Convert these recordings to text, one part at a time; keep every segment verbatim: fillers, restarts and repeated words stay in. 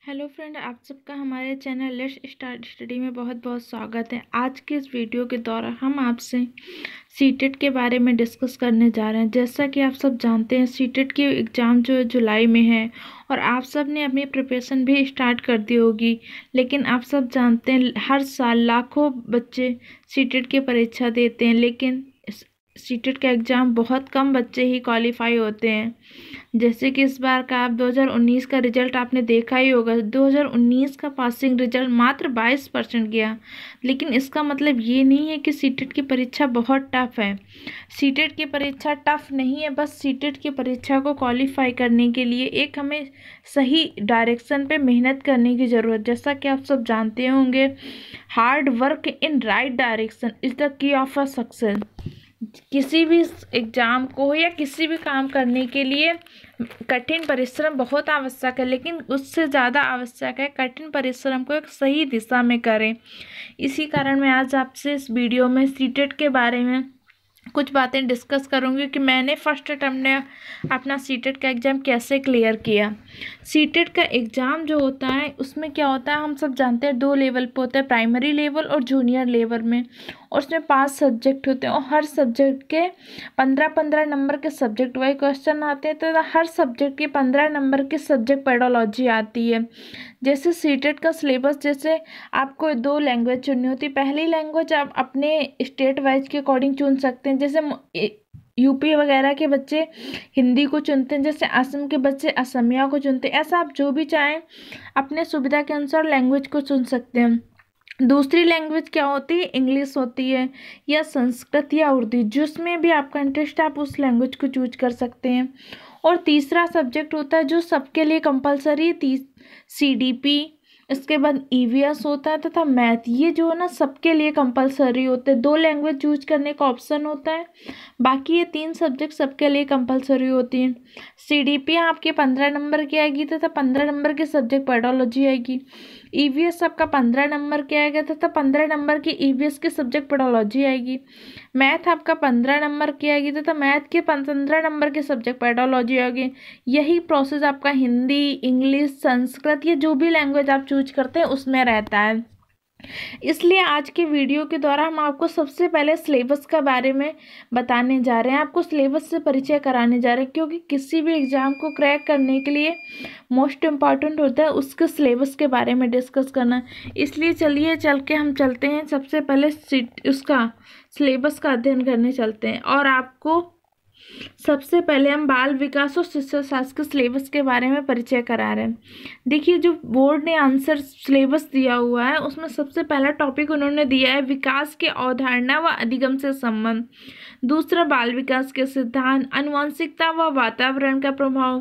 Hello friend, आप सबका हमारे चैनल लेट्स स्टार्ट स्टडी में बहुत बहुत स्वागत है। आज के इस वीडियो के दौरान हम आपसे सीटेट के बारे में डिस्कस करने जा रहे हैं। जैसा कि आप सब जानते हैं, सीटेट की एग्ज़ाम जो है जुलाई में है और आप सब ने अपनी प्रिपरेशन भी स्टार्ट कर दी होगी। लेकिन आप सब जानते हैं, हर साल लाखों बच्चे सीटेट की परीक्षा देते हैं, लेकिन सीटेट का एग्ज़ाम बहुत कम बच्चे ही क्वालिफाई होते हैं। जैसे कि इस बार का आप दो हज़ार उन्नीस का रिजल्ट आपने देखा ही होगा। दो हज़ार उन्नीस का पासिंग रिजल्ट मात्र बाईस परसेंट गया। लेकिन इसका मतलब ये नहीं है कि सीटेट की परीक्षा बहुत टफ है। सीटेट की परीक्षा टफ नहीं है, बस सीटेट की परीक्षा को क्वालिफाई करने के लिए एक हमें सही डायरेक्शन पे मेहनत करने की ज़रूरत। जैसा कि आप सब जानते होंगे, hard work in right direction is the key of a success. किसी भी एग्ज़ाम को या किसी भी काम करने के लिए कठिन परिश्रम बहुत आवश्यक है, लेकिन उससे ज़्यादा आवश्यक है कठिन परिश्रम को एक सही दिशा में करें। इसी कारण मैं आज आपसे इस वीडियो में सीटेट के बारे में कुछ बातें डिस्कस करूंगी कि मैंने फर्स्ट अटेम्प्ट में अपना सीटेट का एग्ज़ाम कैसे क्लियर किया। सीटेट का एग्ज़ाम जो होता है उसमें क्या होता है, हम सब जानते हैं दो लेवल पे होता है, प्राइमरी लेवल और जूनियर लेवल में। और उसमें पांच सब्जेक्ट होते हैं और हर सब्जेक्ट के पंद्रह पंद्रह नंबर के सब्जेक्ट वाइज क्वेश्चन आते हैं। तो हर सब्जेक्ट के पंद्रह नंबर की सब्जेक्ट पेडोलॉजी आती है। जैसे सीटेट का सिलेबस, जैसे आपको दो लैंग्वेज चुननी होती है। पहली लैंग्वेज आप अपने स्टेट वाइज के अकॉर्डिंग चुन सकते हैं। जैसे यूपी वगैरह के बच्चे हिंदी को चुनते हैं, जैसे असम के बच्चे असमिया को चुनते हैं। ऐसा आप जो भी चाहें अपने सुविधा के अनुसार लैंग्वेज को चुन सकते हैं। दूसरी लैंग्वेज क्या होती है, इंग्लिश होती है या संस्कृत या उर्दू, जिसमें भी आपका इंटरेस्ट है आप उस लैंग्वेज को चूज कर सकते हैं। और तीसरा सब्जेक्ट होता है जो सबके लिए कंपलसरी है, सी डी पी, इसके बाद ई वी एस होता है तथा मैथ। ये जो है ना सबके लिए कंपलसरी होते हैं। दो लैंग्वेज चूज करने का ऑप्शन होता है, बाकी ये तीन सब्जेक्ट सबके लिए कंपलसरी होती हैं। सी डी पी आपके पंद्रह नंबर की आएगी तथा पंद्रह नंबर की सब्जेक्ट पेडोलॉजी आएगी। ई वी एस आपका पंद्रह नंबर के आएगा तथा पंद्रह नंबर की ई वी एस की सब्जेक्ट पेडोलॉजी आएगी। मैथ आपका पंद्रह नंबर की आएगी तथा मैथ के पंद्रह नंबर के सब्जेक्ट पेडोलॉजी आएगी। यही प्रोसेस आपका हिंदी, इंग्लिश, संस्कृत या जो भी लैंग्वेज आप चूज करते हैं उसमें रहता है। इसलिए आज के वीडियो के द्वारा हम आपको सबसे पहले सिलेबस के बारे में बताने जा रहे हैं, आपको सिलेबस से परिचय कराने जा रहे हैं, क्योंकि किसी भी एग्ज़ाम को क्रैक करने के लिए मोस्ट इम्पॉर्टेंट होता है उसके सिलेबस के बारे में डिस्कस करना। इसलिए चलिए चल के हम चलते हैं, सबसे पहले सीट उसका सिलेबस का अध्ययन करने चलते हैं। और आपको सबसे पहले हम बाल विकास और शिक्षा शास्त्र के सिलेबस के बारे में परिचय करा रहे हैं। देखिए, जो बोर्ड ने आंसर सिलेबस दिया हुआ है उसमें सबसे पहला टॉपिक उन्होंने दिया है विकास के अवधारणा व अधिगम से संबंध। दूसरा, बाल विकास के सिद्धांत, आनुवंशिकता व वातावरण का प्रभाव,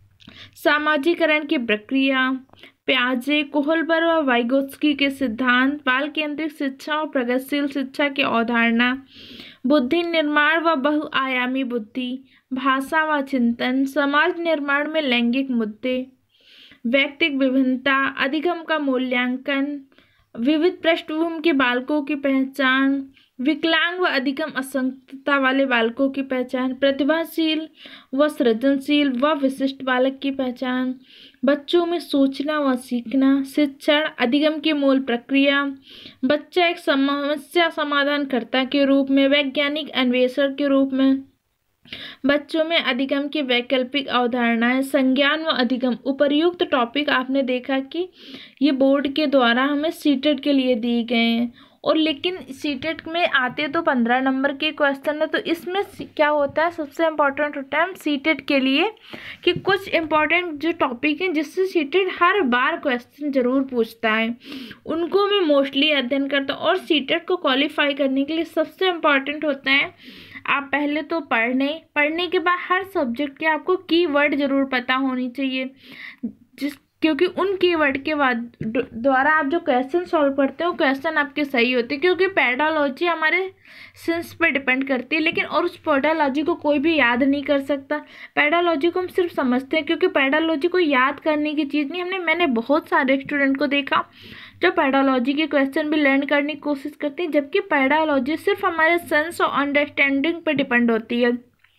सामाजिकरण की प्रक्रिया, प्याजे, कोहलबर व वाइगोत्स्की के सिद्धांत, बाल केंद्रित शिक्षा और प्रगतिशील शिक्षा की अवधारणा, बुद्धि निर्माण व बहुआयामी बुद्धि, भाषा व चिंतन, समाज निर्माण में लैंगिक मुद्दे, व्यक्तिक विभिन्नता, अधिगम का मूल्यांकन, विविध पृष्ठभूमि के बालकों की पहचान, विकलांग व अधिगम असंगतता वाले बालकों की पहचान, प्रतिभाशील व सृजनशील व विशिष्ट बालक की पहचान, बच्चों में सोचना व सीखना, शिक्षण, अधिगम की मूल प्रक्रिया, बच्चा एक समस्या समाधानकर्ता के रूप में, वैज्ञानिक अन्वेषण के रूप में, बच्चों में अधिगम की वैकल्पिक अवधारणाएं, संज्ञान व अधिगम। उपर्युक्त टॉपिक आपने देखा कि ये बोर्ड के द्वारा हमें सीटेट के लिए दिए गए हैं। और लेकिन सीटेट में आते तो पंद्रह नंबर के क्वेश्चन है, तो इसमें क्या होता है, सबसे इम्पोर्टेंट होता है सीटेट के लिए कि कुछ इम्पोर्टेंट जो टॉपिक हैं जिससे सीटेट हर बार क्वेश्चन जरूर पूछता है, उनको मैं मोस्टली अध्ययन करता हूँ। और सीटेट को क्वालिफाई करने के लिए सबसे इम्पॉर्टेंट होता है आप पहले तो पढ़ने पढ़ने के बाद हर सब्जेक्ट के आपको कीवर्ड जरूर पता होनी चाहिए, जिस क्योंकि उन कीवर्ड के बाद द्वारा आप जो क्वेश्चन सॉल्व करते हो क्वेश्चन आपके सही होते हैं। क्योंकि पेडोलॉजी हमारे सेंस पे डिपेंड करती है, लेकिन और उस पेडोलॉजी को कोई भी याद नहीं कर सकता। पेडोलॉजी को हम सिर्फ समझते हैं, क्योंकि पेडोलॉजी को याद करने की चीज़ नहीं। हमने मैंने बहुत सारे स्टूडेंट को देखा जो पेडोलॉजी के क्वेश्चन भी लर्न करने की कोशिश करते हैं, जबकि पेडोलॉजी सिर्फ हमारे सेंस और अंडरस्टैंडिंग पर डिपेंड होती है।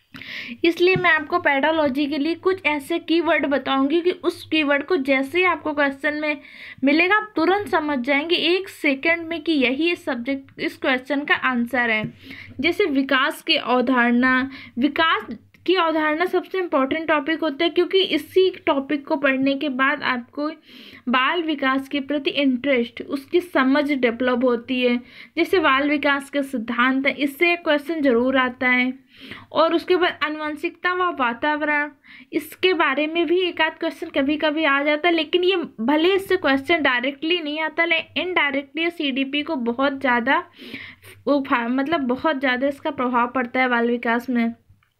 इसलिए मैं आपको पेडोलॉजी के लिए कुछ ऐसे कीवर्ड बताऊंगी कि उस कीवर्ड को जैसे ही आपको क्वेश्चन में मिलेगा आप तुरंत समझ जाएंगे एक सेकंड में कि यही इस सब्जेक्ट इस क्वेश्चन का आंसर है। जैसे विकास की अवधारणा, विकास की अवधारणा सबसे इम्पोर्टेंट टॉपिक होता है, क्योंकि इसी टॉपिक को पढ़ने के बाद आपको बाल विकास के प्रति इंटरेस्ट, उसकी समझ डेवलप होती है। जैसे बाल विकास का सिद्धांत है, इससे एक क्वेश्चन जरूर आता है। और उसके बाद आनुवंशिकता व वातावरण, इसके बारे में भी एक आध क्वेश्चन कभी कभी आ जाता है, लेकिन ये भले इससे क्वेश्चन डायरेक्टली नहीं आता, लेकिन इनडायरेक्टली सीडीपी को बहुत ज़्यादा मतलब बहुत ज़्यादा इसका प्रभाव पड़ता है बाल विकास में।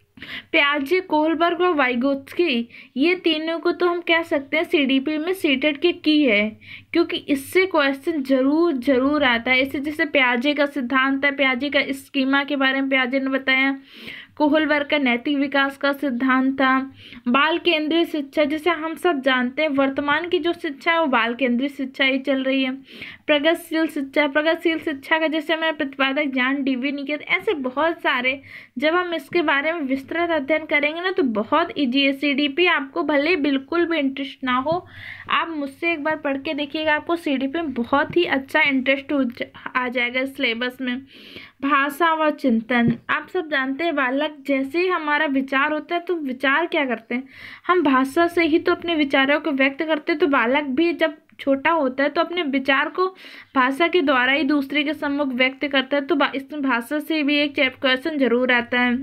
प्याजे, कोहलबर्ग और वाइगोत्स्की, ये तीनों को तो हम कह सकते हैं सीडीपी में सीटेट के की है, क्योंकि इससे क्वेश्चन जरूर जरूर आता है। इसे जैसे प्याजे का सिद्धांत है, प्याजे का स्कीमा के बारे में प्याजे ने बताया। कोहलबर्ग का नैतिक विकास का सिद्धांत था। बाल केंद्रीय शिक्षा, जैसे हम सब जानते हैं वर्तमान की जो शिक्षा है वो बाल केंद्रीय शिक्षा ही चल रही है। प्रगतिशील शिक्षा, प्रगतिशील शिक्षा का जैसे मैं प्रतिपादक ज्ञान डीवी निकेत, ऐसे बहुत सारे, जब हम इसके बारे में विस्तृत अध्ययन करेंगे ना तो बहुत ईजी है सीडीपी। आपको भले बिल्कुल भी इंटरेस्ट ना हो, आप मुझसे एक बार पढ़ के देखिएगा, आपको सीडीपी में बहुत ही अच्छा इंटरेस्ट आ जाएगा सिलेबस में। भाषा व चिंतन, आप सब जानते हैं बालक जैसे ही हमारा विचार होता है तो विचार क्या करते हैं, हम भाषा से ही तो अपने विचारों को व्यक्त करते हैं। तो बालक भी जब छोटा होता है तो अपने विचार को भाषा के द्वारा ही दूसरे के सम्मुख व्यक्त करता है। तो इसमें भाषा से भी एक क्वेश्चन जरूर आता है।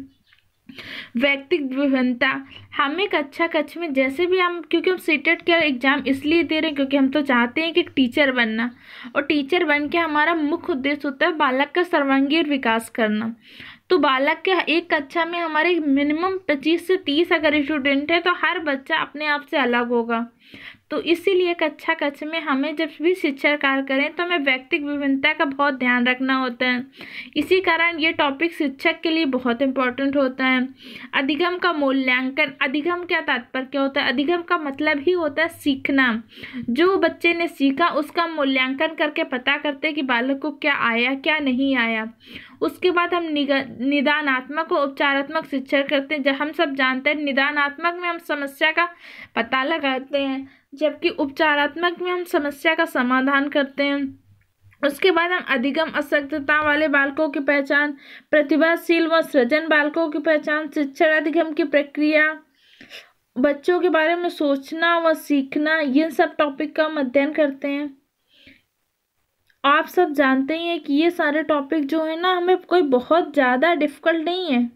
व्यक्तिगत विभिन्नता, हमें कक्षा कक्ष में जैसे भी हम, क्योंकि हम सीटेट का एग्जाम इसलिए दे रहे हैं क्योंकि हम तो चाहते हैं कि टीचर बनना, और टीचर बन के हमारा मुख्य उद्देश्य होता है बालक का सर्वांगीण विकास करना। तो बालक के एक कक्षा में हमारे मिनिमम पच्चीस से तीस अगर स्टूडेंट है तो हर बच्चा अपने आप से अलग होगा। तो इसीलिए कक्षा कक्ष में हमें जब भी शिक्षा कार्य करें तो हमें व्यक्तिगत विभिन्नता का बहुत ध्यान रखना होता है। इसी कारण ये टॉपिक शिक्षक के लिए बहुत इम्पोर्टेंट होता है। अधिगम का मूल्यांकन, अधिगम क्या तात्पर्य क्या होता है, अधिगम का मतलब ही होता है सीखना। जो बच्चे ने सीखा उसका मूल्यांकन करके पता करते हैं कि बालक को क्या आया क्या नहीं आया। उसके बाद हम निदानात्मक और उपचारात्मक शिक्षा करते हैं। जब हम सब जानते हैं निदानात्मक में हम समस्या का पता लगाते हैं, जबकि उपचारात्मक में हम समस्या का समाधान करते हैं। उसके बाद हम अधिगम अशक्तता वाले बालकों की पहचान, प्रतिभाशील व सृजन बालकों की पहचान, शिक्षण अधिगम की प्रक्रिया, बच्चों के बारे में सोचना व सीखना, ये सब टॉपिक का हम अध्ययन करते हैं। आप सब जानते ही हैं कि ये सारे टॉपिक जो है ना हमें कोई बहुत ज़्यादा डिफिकल्ट नहीं है।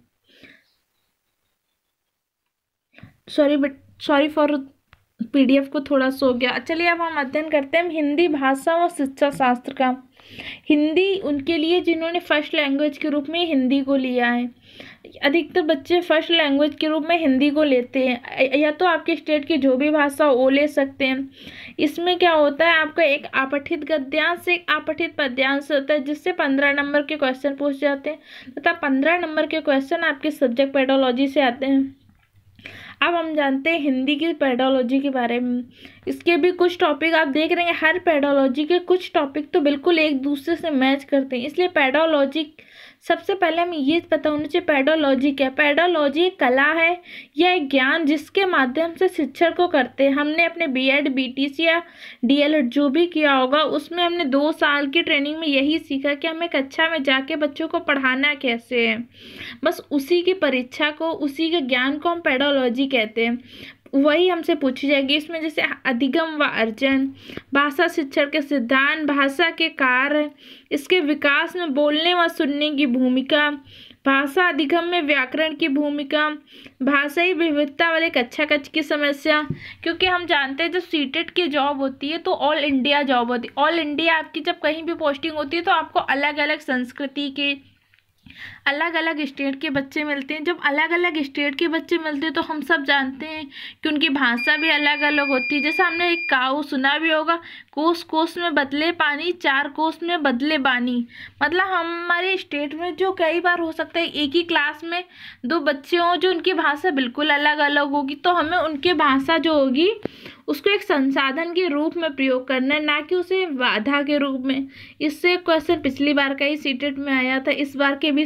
Sorry but sorry for PDF को थोड़ा सो गया। चलिए अब हम अध्ययन करते हैं हिंदी भाषा व शिक्षा शास्त्र का। हिंदी उनके लिए जिन्होंने फर्स्ट लैंग्वेज के रूप में हिंदी को लिया है। अधिकतर बच्चे फर्स्ट लैंग्वेज के रूप में हिंदी को लेते हैं, या तो आपके स्टेट की जो भी भाषा हो वो ले सकते हैं। इसमें क्या होता है, आपका एक अपठित गद्यांश एक अपठित पद्यांश होता है, जिससे पंद्रह नंबर के क्वेश्चन पूछ जाते हैं तथा पंद्रह नंबर के क्वेश्चन आपके सब्जेक्ट पेडोलॉजी से आते हैं। अब हम जानते हैं हिंदी की पेडोलॉजी के बारे में। इसके भी कुछ टॉपिक आप देख रहे हैं, हर पेडोलॉजी के कुछ टॉपिक तो बिल्कुल एक दूसरे से मैच करते हैं। इसलिए पेडोलॉजी सबसे पहले हमें ये पता होना चाहिए पेडोलॉजी क्या। पेडोलॉजी एक कला है या एक ज्ञान जिसके माध्यम से शिक्षण को करते हैं। हमने अपने बीएड बीटीसी या डीएलएड जो भी किया होगा उसमें हमने दो साल की ट्रेनिंग में यही सीखा कि हमें कक्षा में जाके बच्चों को पढ़ाना कैसे है। बस उसी की परीक्षा को, उसी के ज्ञान को हम पेडोलॉजी कहते हैं। वही हमसे पूछी जाएगी इसमें, जैसे अधिगम व अर्जन, भाषा शिक्षण के सिद्धांत, भाषा के कार्य, इसके विकास में बोलने व सुनने की भूमिका, भाषा अधिगम में व्याकरण की भूमिका, भाषाई विविधता वाले कक्षा कक्ष की समस्या। क्योंकि हम जानते हैं जब सीटेट की जॉब होती है तो ऑल इंडिया जॉब होती है। ऑल इंडिया आपकी जब कहीं भी पोस्टिंग होती है तो आपको अलग अलग संस्कृति के, अलग अलग स्टेट के बच्चे मिलते हैं। जब अलग अलग स्टेट के बच्चे मिलते हैं तो हम सब जानते हैं कि उनकी भाषा भी अलग अलग होती है। जैसे हमने एक काऊ सुना भी होगा, कोस कोस में बदले पानी, चार कोस में बदले बानी। मतलब हमारे स्टेट में जो कई बार हो सकता है एक ही क्लास में दो बच्चे हों जो उनकी भाषा बिल्कुल अलग अलग होगी, तो हमें उनकी भाषा जो होगी उसको एक संसाधन के रूप में प्रयोग करना है, ना कि उसे बाधा के रूप में। इससे क्वेश्चन पिछली बार का ही सीटेट में आया था, इस बार के भी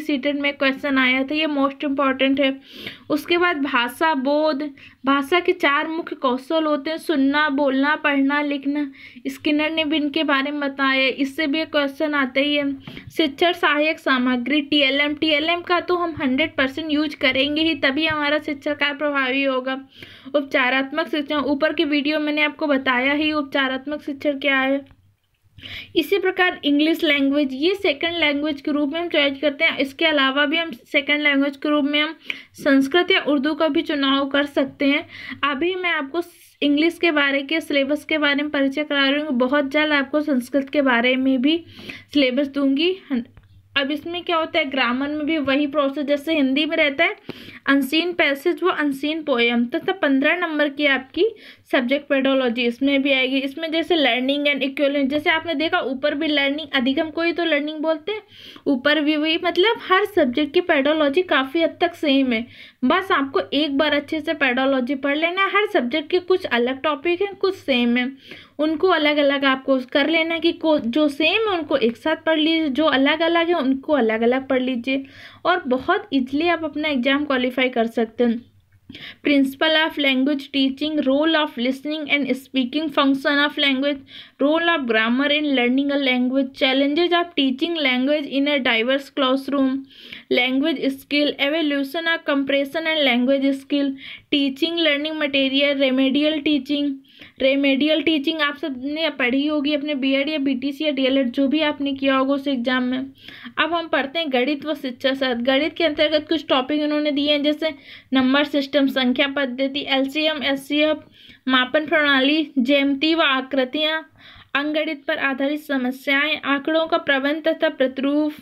सीटेट में क्वेश्चन आया था, ये मोस्ट इम्पॉर्टेंट है। उसके बाद भाषा बोध, भाषा के चार मुख्य कौशल होते हैं, सुनना, बोलना, पढ़ना, लिखना। स्किनर ने भी इनके बारे में बताया, इससे भी क्वेश्चन आता ही है। शिक्षण सहायक सामग्री टीएलएम, टीएलएम का तो हम हंड्रेड परसेंट यूज करेंगे ही, तभी हमारा शिक्षण कार्य प्रभावी होगा। उपचारात्मक शिक्षण, ऊपर की वीडियो मैंने आपको बताया ही उपचारात्मक शिक्षण क्या है। इसी प्रकार इंग्लिश लैंग्वेज, ये सेकंड लैंग्वेज के रूप में हम चॉइस करते हैं। इसके अलावा भी हम सेकंड लैंग्वेज के रूप में हम संस्कृत या उर्दू का भी चुनाव कर सकते हैं। अभी मैं आपको इंग्लिश के बारे के सिलेबस के बारे में परिचय करा रही हूँ, बहुत जल्द आपको संस्कृत के बारे में भी सिलेबस दूंगी। अब इसमें क्या होता है, ग्रामर में भी वही प्रोसेस जैसे हिंदी में रहता है, अनसीन पैसेज व अनसीन पोएम, तथा पंद्रह नंबर की आपकी सब्जेक्ट पेडोलॉजी इसमें भी आएगी। इसमें जैसे लर्निंग एंड इक्विवेलेंट, जैसे आपने देखा ऊपर भी लर्निंग, अधिगम को ही तो लर्निंग बोलते हैं, ऊपर भी वही, मतलब हर सब्जेक्ट की पेडोलॉजी काफ़ी हद तक सेम है। बस आपको एक बार अच्छे से पेडोलॉजी पढ़ लेना है। हर सब्जेक्ट के कुछ अलग टॉपिक हैं, कुछ सेम है, उनको अलग अलग आपको कर लेना है कि जो सेम है उनको एक साथ पढ़ लीजिए, जो अलग अलग है उनको अलग अलग पढ़ लीजिए, और बहुत इजीली आप अपना एग्जाम क्वालिफाई कर सकते हैं। Principle of language teaching, role of listening and speaking, function of language, role of grammar in learning a language, challenges of teaching language in a diverse classroom, language skill, evaluation of comprehension and language skill, teaching learning material, remedial teaching. Remedial teaching आप सबने पढ़ी होगी अपने BEd या BTC या DElEd, जो भी आपने किया होगा उस एग्जाम में। अब हम पढ़ते हैं गणित व शिक्षा शास्त्र। गणित के अंतर्गत कुछ टॉपिक इन्होंने दिए हैं, जैसे नंबर सिस्टम, संख्या पद्धति, एलसीएम, एचसीएफ, मापन प्रणाली, ज्यामिति व आकृतियाँ, अंकगणित पर आधारित समस्याएं, आंकड़ों का प्रबंध तथा प्रतिरूप।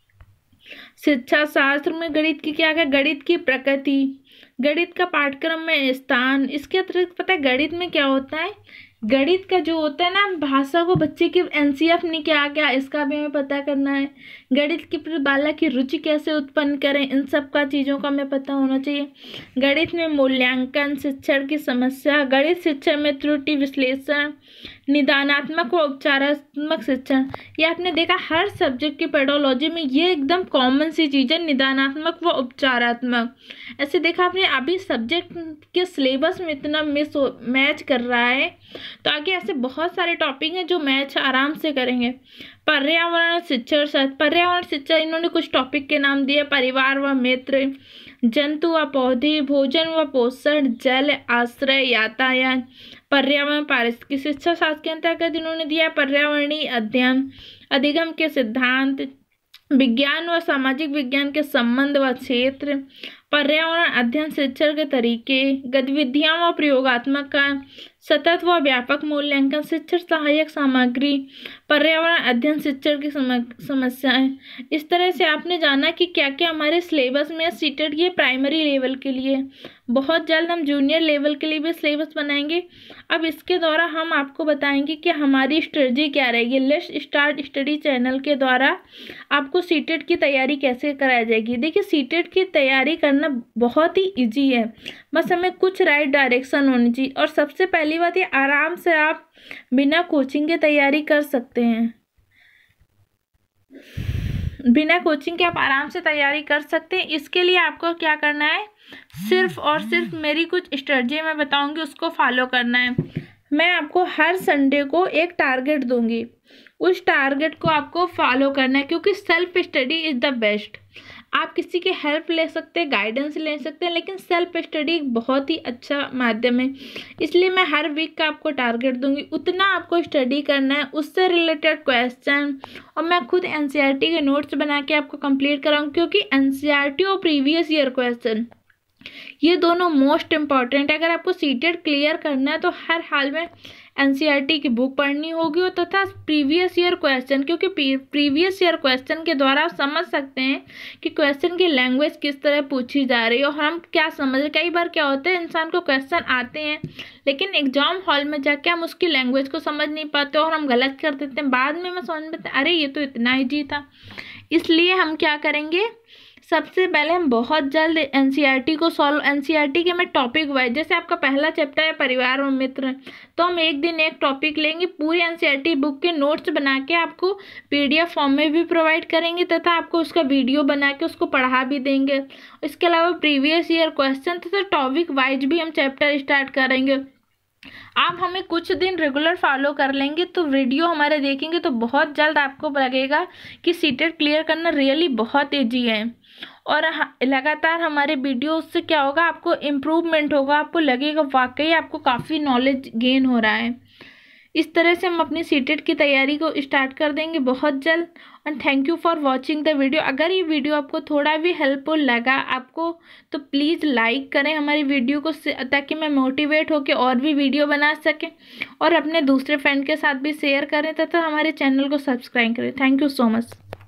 शिक्षा शास्त्र में गणित की क्या है, गणित की प्रकृति, गणित का पाठ्यक्रम में स्थान। इसके अतिरिक्त पता है गणित में क्या होता है, गणित का जो होता है ना, भाषा को बच्चे की एनसीएफ ने क्या क्या, इसका भी हमें पता करना है। गणित के प्रति बालक की रुचि कैसे उत्पन्न करें, इन सब का चीज़ों का हमें पता होना चाहिए। गणित में मूल्यांकन, शिक्षण की समस्या, गणित शिक्षण में त्रुटि विश्लेषण, निदानात्मक व उपचारात्मक शिक्षण। ये आपने देखा हर सब्जेक्ट की पेडोलॉजी में ये एकदम कॉमन सी चीज़ है, निदानात्मक व उपचारात्मक। ऐसे देखा आपने अभी सब्जेक्ट के सिलेबस में इतना मिस मैच कर रहा है, तो आगे ऐसे बहुत सारे टॉपिक हैं जो मैच आराम से करेंगे। पर्यावरण शिक्षण शास्त्र, पर्यावरण शिक्षा इन्होंने कुछ टॉपिक के नाम दिए, परिवार व मित्र, जंतु व पौधे, भोजन व पोषण, जल, आश्रय, यातायात। पर्यावरण पारिस्थितिकी शिक्षा शास्त्र के अंतर्गत इन्होंने दिया पर्यावरणीय अध्ययन, अधिगम के सिद्धांत, विज्ञान व सामाजिक विज्ञान के संबंध व क्षेत्र, पर्यावरण अध्ययन शिक्षण के तरीके, गतिविधियां व प्रयोगात्मक का, सतत व व्यापक मूल्यांकन, शिक्षण सहायक सामग्री, पर्यावरण अध्ययन शिक्षण की समस्याएं। इस तरह से आपने जाना कि क्या क्या हमारे सिलेबस में सीटेट ये प्राइमरी लेवल के लिए। बहुत जल्द हम जूनियर लेवल के लिए भी सिलेबस बनाएंगे। अब इसके द्वारा हम आपको बताएंगे कि हमारी स्ट्रेटजी क्या रहेगी। लेट्स स्टार्ट स्टडी चैनल के द्वारा आपको सीटेट की तैयारी कैसे कराई जाएगी। देखिए सीटेट की तैयारी करना बहुत ही ईजी है, बस हमें कुछ राइट डायरेक्शन होनी चाहिए। और सबसे पहली बात, ये आराम से आप बिना कोचिंग के तैयारी कर सकते हैं। बिना कोचिंग के आप आराम से तैयारी कर सकते हैं। इसके लिए आपको क्या करना है, सिर्फ और सिर्फ मेरी कुछ स्ट्रेटजी मैं बताऊंगी, उसको फॉलो करना है। मैं आपको हर संडे को एक टारगेट दूंगी, उस टारगेट को आपको फॉलो करना है, क्योंकि self study is the best. आप किसी की हेल्प ले सकते हैं, गाइडेंस ले सकते हैं, लेकिन सेल्फ स्टडी बहुत ही अच्छा माध्यम है। इसलिए मैं हर वीक का आपको टारगेट दूंगी, उतना आपको स्टडी करना है, उससे रिलेटेड क्वेश्चन, और मैं खुद एनसीईआरटी के नोट्स बना के आपको कंप्लीट कराऊंगी, क्योंकि एनसीईआरटी और प्रीवियस ईयर क्वेश्चन ये दोनों मोस्ट इम्पॉर्टेंट है। अगर आपको सीटेट क्लियर करना है तो हर हाल में एनसीईआरटी की बुक पढ़नी होगी और तथा प्रीवियस ईयर क्वेश्चन, क्योंकि प्रीवियस ईयर क्वेश्चन के द्वारा आप समझ सकते हैं कि क्वेश्चन की लैंग्वेज किस तरह पूछी जा रही है और हम क्या समझ रहे। कई बार क्या होता है, इंसान को क्वेश्चन आते हैं लेकिन एग्जाम हॉल में जाके हम उसकी लैंग्वेज को समझ नहीं पाते और हम गलत कर देते हैं। बाद में मैं समझ में अरे ये तो इतना ईजी था। इसलिए हम क्या करेंगे, सबसे पहले हम बहुत जल्द एनसीईआरटी को सॉल्व एनसीईआरटी के मैं टॉपिक वाइज, जैसे आपका पहला चैप्टर है परिवार और मित्र, तो हम एक दिन एक टॉपिक लेंगे, पूरी एनसीईआरटी बुक के नोट्स बना के आपको पीडीएफ फॉर्म में भी प्रोवाइड करेंगे तथा आपको उसका वीडियो बना के उसको पढ़ा भी देंगे। इसके अलावा प्रीवियस ईयर क्वेश्चन तथा टॉपिक वाइज भी हम चैप्टर स्टार्ट करेंगे। आप हमें कुछ दिन रेगुलर फॉलो कर लेंगे तो वीडियो हमारे देखेंगे तो बहुत जल्द आपको लगेगा कि सीटेट क्लियर करना रियली बहुत ईजी है। और लगातार हमारे वीडियो से क्या होगा, आपको इम्प्रूवमेंट होगा, आपको लगेगा वाकई आपको काफ़ी नॉलेज गेन हो रहा है। इस तरह से हम अपनी सीटेट की तैयारी को स्टार्ट कर देंगे बहुत जल्द। And thank you for watching the video. अगर ये वीडियो आपको थोड़ा भी हेल्पफुल लगा आपको तो प्लीज़ लाइक करें हमारी वीडियो को, ताकि मैं मोटिवेट होकर और भी वीडियो बना सकें, और अपने दूसरे फ्रेंड के साथ भी शेयर करें तथा हमारे चैनल को सब्सक्राइब करें। Thank you so much.